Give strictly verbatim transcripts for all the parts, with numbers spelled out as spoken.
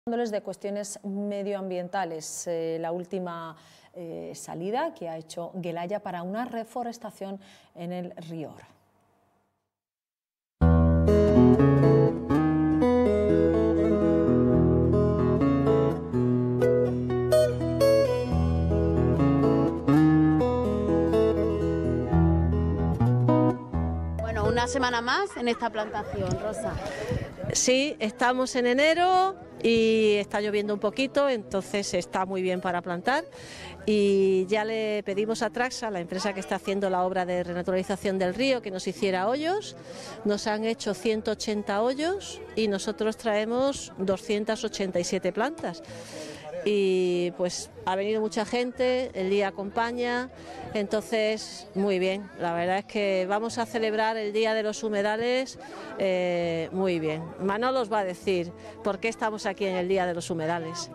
De cuestiones medioambientales, eh, la última eh, salida que ha hecho Gelaya para una reforestación en el río Oro. Bueno, una semana más en esta plantación, Rosa. Sí, estamos en enero y está lloviendo un poquito, entonces está muy bien para plantar, y ya le pedimos a Traxa, la empresa que está haciendo la obra de renaturalización del río, que nos hiciera hoyos. Nos han hecho ciento ochenta hoyos y nosotros traemos doscientas ochenta y siete plantas. Y pues ha venido mucha gente, el día acompaña, entonces muy bien. La verdad es que vamos a celebrar el Día de los Humedales eh, muy bien. Manolo os va a decir por qué estamos aquí en el Día de los Humedales.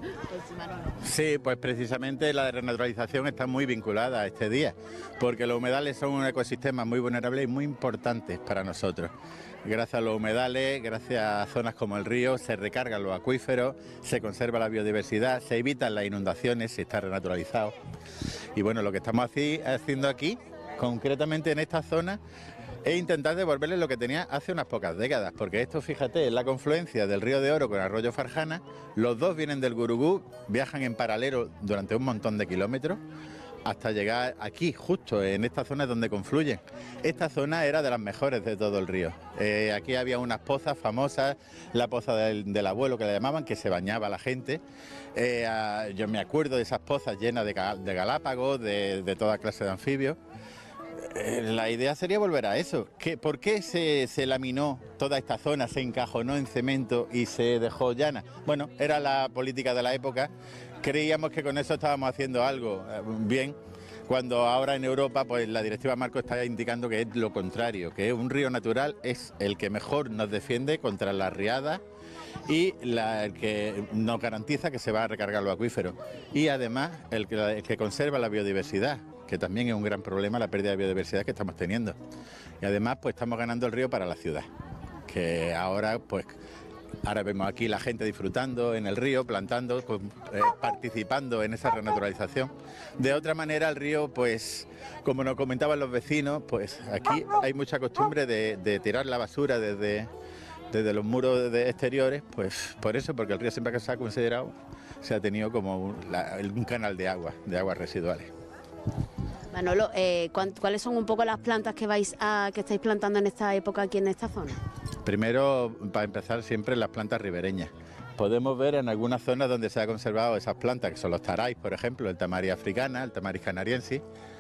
Sí, pues precisamente la renaturalización está muy vinculada a este día, porque los humedales son un ecosistema muy vulnerable y muy importante para nosotros. Gracias a los humedales, gracias a zonas como el río, se recargan los acuíferos, se conserva la biodiversidad, se evitan las inundaciones si está renaturalizado. Y bueno, lo que estamos haciendo aquí, concretamente en esta zona, es intentar devolverle lo que tenía hace unas pocas décadas, porque esto, fíjate, es la confluencia del río de Oro con el arroyo Farjana. Los dos vienen del Gurugú, viajan en paralelo durante un montón de kilómetros, hasta llegar aquí, justo en esta zona donde confluyen. Esta zona era de las mejores de todo el río. Eh, aquí había unas pozas famosas, la poza del, del abuelo que le llamaban, que se bañaba la gente. Eh, a, yo me acuerdo de esas pozas llenas de, de galápagos, de, de toda clase de anfibios. Eh, la idea sería volver a eso. ¿Qué, ¿Por qué se, se laminó toda esta zona, se encajonó en cemento y se dejó llana? Bueno, era la política de la época. Creíamos que con eso estábamos haciendo algo eh, bien, cuando ahora en Europa pues la directiva Marco está indicando que es lo contrario, que un río natural es el que mejor nos defiende contra las riadas y la, el que nos garantiza que se va a recargar los acuíferos, y además el que, el que conserva la biodiversidad, que también es un gran problema, la pérdida de biodiversidad que estamos teniendo. Y además pues estamos ganando el río para la ciudad, que ahora pues ahora vemos aquí la gente disfrutando en el río, plantando, eh, participando en esa renaturalización. De otra manera el río, pues como nos comentaban los vecinos, pues aquí hay mucha costumbre de, de tirar la basura desde, desde los muros de exteriores, pues por eso, porque el río siempre que se ha considerado, se ha tenido como un, la, un canal de agua, de aguas residuales. Manolo, eh, ¿cuáles son un poco las plantas que vais a, que estáis plantando en esta época aquí en esta zona? Primero, para empezar, siempre las plantas ribereñas. Podemos ver en algunas zonas donde se han conservado esas plantas, que son los taráis, por ejemplo, el tamaris africana, el tamaris canariensis,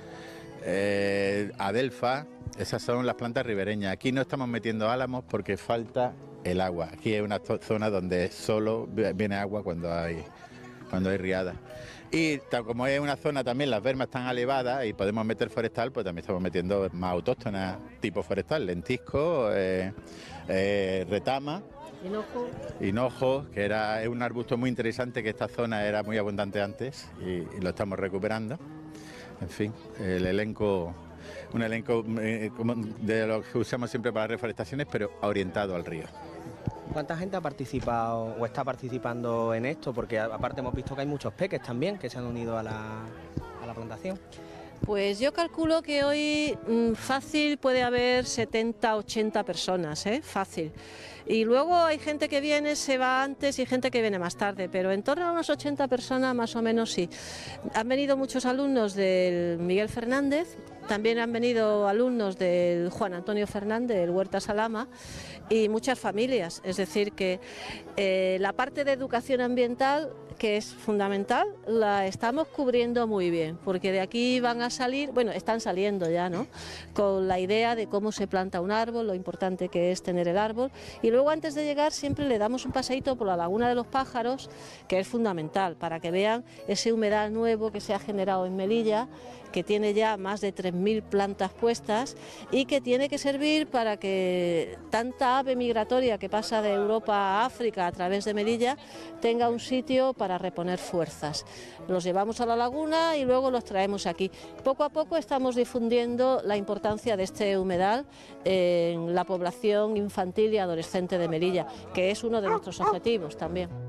eh, adelfa, esas son las plantas ribereñas. Aquí no estamos metiendo álamos porque falta el agua. Aquí es una zona donde solo viene agua cuando hay, cuando hay riadas. Y tal como es una zona también, las bermas están elevadas y podemos meter forestal, pues también estamos metiendo más autóctonas tipo forestal, lentisco, eh, eh, retama, hinojo. hinojo, que era es un arbusto muy interesante, que esta zona era muy abundante antes y, y lo estamos recuperando. En fin, el elenco, un elenco eh, de lo que usamos siempre para reforestaciones, pero orientado al río. ¿Cuánta gente ha participado o está participando en esto? Porque aparte hemos visto que hay muchos peques también que se han unido a la, a la plantación. Pues yo calculo que hoy mmm, fácil puede haber setenta, ochenta personas, ¿eh? Fácil. Y luego hay gente que viene, se va antes, y gente que viene más tarde, pero en torno a unas ochenta personas más o menos sí. Han venido muchos alumnos del Miguel Fernández, también han venido alumnos del Juan Antonio Fernández, del Huerta Salama, y muchas familias. Es decir que eh, la parte de educación ambiental, que es fundamental, la estamos cubriendo muy bien, porque de aquí van a salir, bueno, están saliendo ya, ¿no?, con la idea de cómo se planta un árbol, lo importante que es tener el árbol, y luego antes de llegar siempre le damos un paseíto por la Laguna de los Pájaros, que es fundamental para que vean ese humedal nuevo que se ha generado en Melilla, que tiene ya más de tres mil plantas puestas y que tiene que servir para que tanta ave migratoria que pasa de Europa a África a través de Melilla tenga un sitio para reponer fuerzas. Los llevamos a la laguna y luego los traemos aquí. Poco a poco estamos difundiendo la importancia de este humedal en la población infantil y adolescente de Melilla, que es uno de nuestros objetivos también.